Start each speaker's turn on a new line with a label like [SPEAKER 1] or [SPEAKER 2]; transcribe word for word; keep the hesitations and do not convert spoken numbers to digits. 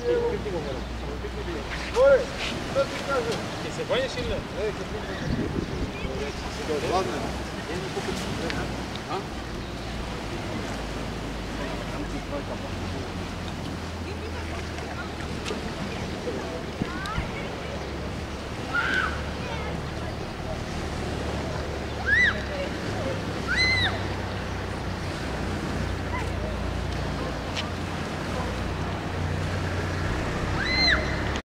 [SPEAKER 1] Ой, что ты скажешь?
[SPEAKER 2] Ti se banjaš ili ne?
[SPEAKER 1] Ej, kad ti se ladno. A? Tam ti trojka pa.